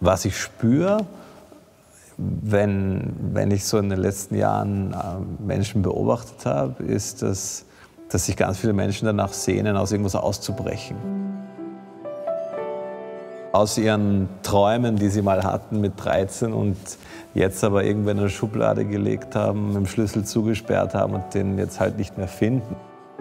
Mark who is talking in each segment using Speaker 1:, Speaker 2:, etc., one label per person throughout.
Speaker 1: Was ich spüre, wenn ich so in den letzten Jahren Menschen beobachtet habe, ist, dass sich ganz viele Menschen danach sehnen, aus irgendwas auszubrechen. Aus ihren Träumen, die sie mal hatten mit 13 und jetzt aber irgendwo in eine Schublade gelegt haben, mit dem Schlüssel zugesperrt haben und den jetzt halt nicht mehr finden.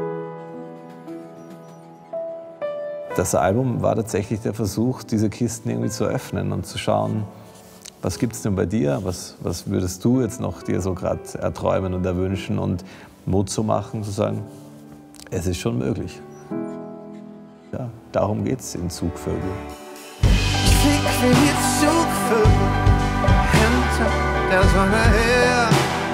Speaker 1: Das Album war tatsächlich der Versuch, diese Kisten irgendwie zu öffnen und zu schauen, was gibt es denn bei dir, was würdest du jetzt noch dir so gerade erträumen und erwünschen und Mut zu machen, zu sagen, es ist schon möglich. Ja, darum geht es in Zugvögel.
Speaker 2: Ich flieg wie die Zugvögel hinter der Sonne her.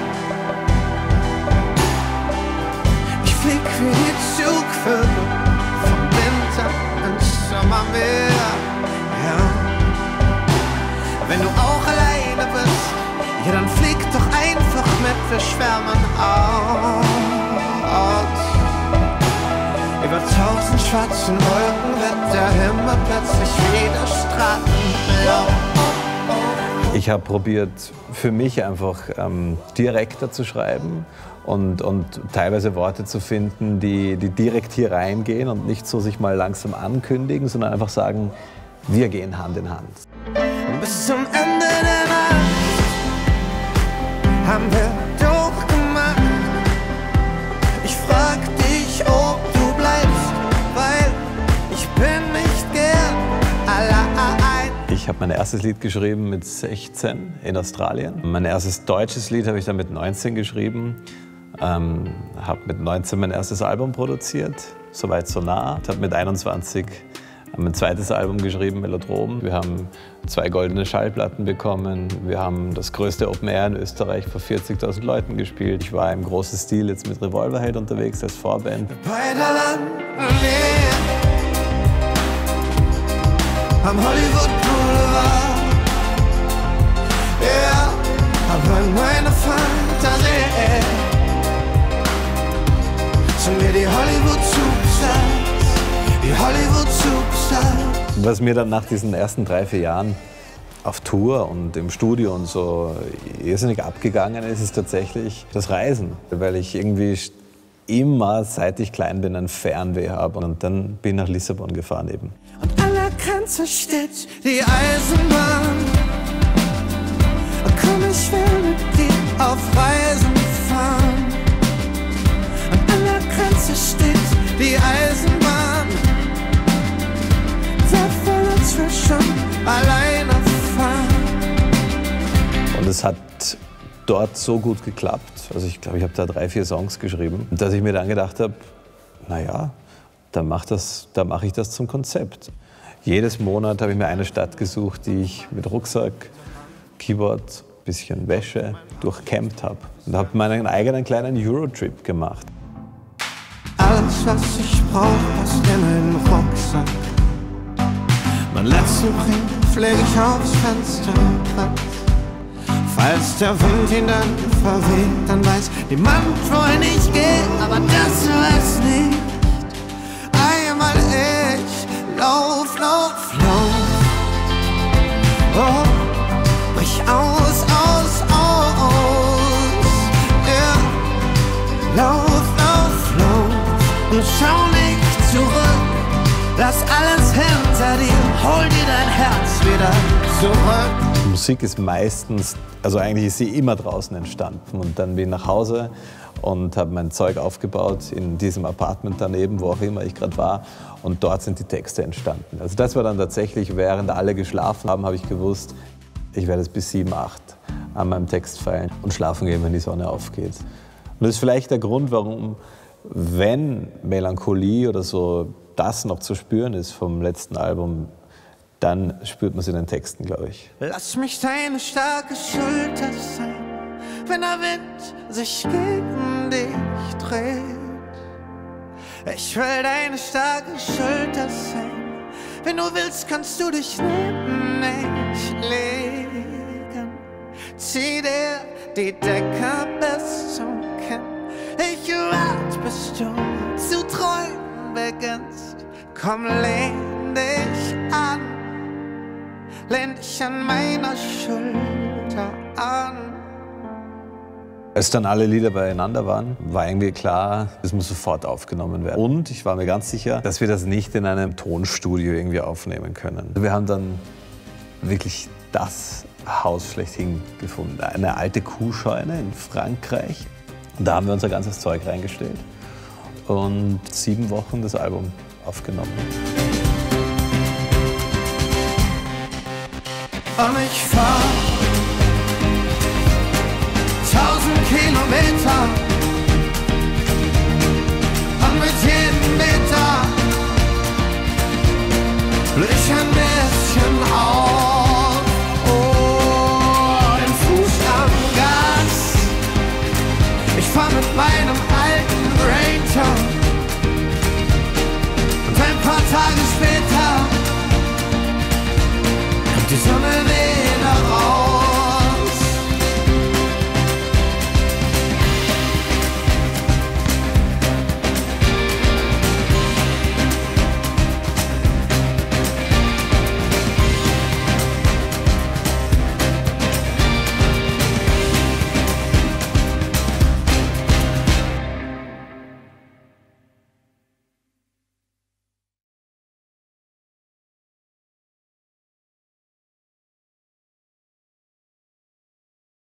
Speaker 2: Ich flieg wie die Zugvögel vom Winter ins Sommermeer. Ja. Wenn du auch alleine bist, ja dann flieg doch einfach mit, wir schwärmen aus. Über 1000 schwarzen Wolken wird der Himmel plötzlich wieder strahlenblau.
Speaker 1: Ich habe probiert, für mich einfach direkter zu schreiben und teilweise Worte zu finden, die direkt hier reingehen und nicht so sich mal langsam ankündigen, sondern einfach sagen, wir gehen Hand in Hand.
Speaker 2: Bis zum Ende der Nacht haben wir durchgemacht. Ich frag dich, ob du bleibst, weil ich bin nicht gern allein.
Speaker 1: Ich habe mein erstes Lied geschrieben mit 16 in Australien. Mein erstes deutsches Lied habe ich dann mit 19 geschrieben. Habe mit 19 mein erstes Album produziert, Soweit so nah. Habe mit 21 ein zweites Album geschrieben, Melodrom. Wir haben 2 goldene Schallplatten bekommen. Wir haben das größte Open Air in Österreich vor 40.000 Leuten gespielt. Ich war im großen Stil jetzt mit Revolverheld unterwegs als Vorband.
Speaker 2: Beide landen näher am Hollywood Boulevard. Ja, aber in meiner Fantasie sind wir die Hollywood Superstars, die Hollywood Superstars.
Speaker 1: Was mir dann nach diesen ersten 3-4 Jahren auf Tour und im Studio und so irrsinnig abgegangen ist, ist tatsächlich das Reisen. Weil ich irgendwie immer, seit ich klein bin, ein Fernweh habe. Und dann bin ich nach Lissabon gefahren eben.
Speaker 2: Und an der Grenze steht die Eisenbahn. Komm, ich will mit dir auf Reisen fahren. Und an der Grenze steht die Eisenbahn. Wer will uns wir schon alleine fahren?
Speaker 1: Und es hat dort so gut geklappt. Also ich glaube, ich habe da 3-4 Songs geschrieben, dass ich mir dann gedacht habe, naja, dann mache ich das zum Konzept. Jedes Monat habe ich mir eine Stadt gesucht, die ich mit Rucksack, Keyboard, bisschen Wäsche durchcampt habe. Und habe meinen eigenen kleinen Eurotrip gemacht.
Speaker 2: Alles, was ich brauche, passt in meinen Rucksack. Mein letzten Brief pflege ich aufs Fensterbrett. Falls der Wind ihn dann verweht, dann weiß niemand, wohin ich gehe, aber das weiß nicht. Einmal ich lauf, lauf, lauf. Oh, brich aus, aus, aus. Ja, lauf, lauf, lauf. Und schau nicht zurück. Lass alles hinter dir. Hol dir dein Herz wieder zurück.
Speaker 1: Die Musik ist meistens, also eigentlich ist sie immer draußen entstanden. Und dann bin ich nach Hause und habe mein Zeug aufgebaut in diesem Apartment daneben, wo auch immer ich gerade war. Und dort sind die Texte entstanden. Also das war dann tatsächlich, während alle geschlafen haben, habe ich gewusst, ich werde es bis 7, 8 an meinem Text feilen und schlafen gehen, wenn die Sonne aufgeht. Und das ist vielleicht der Grund, warum, wenn Melancholie oder so das noch zu spüren ist vom letzten Album, dann spürt man es in den Texten, glaube ich.
Speaker 2: Lass mich deine starke Schulter sein, wenn der Wind sich gegen dich dreht. Ich will deine starke Schulter sein, wenn du willst, kannst du dich neben mich legen. Zieh dir die Decke bis zum Kinn. Ich warte, bis du zu träumen beginnst. Komm, lehn dich an. lehn dich an meiner Schulter an.
Speaker 1: Als dann alle Lieder beieinander waren, war irgendwie klar, es muss sofort aufgenommen werden. Und ich war mir ganz sicher, dass wir das nicht in einem Tonstudio irgendwie aufnehmen können. Wir haben dann wirklich das Haus schlechthin gefunden. Eine alte Kuhscheune in Frankreich. Und da haben wir unser ganzes Zeug reingestellt und 7 Wochen das Album aufgenommen.
Speaker 2: Und ich fahr 1000 Kilometer und mit jedem Meter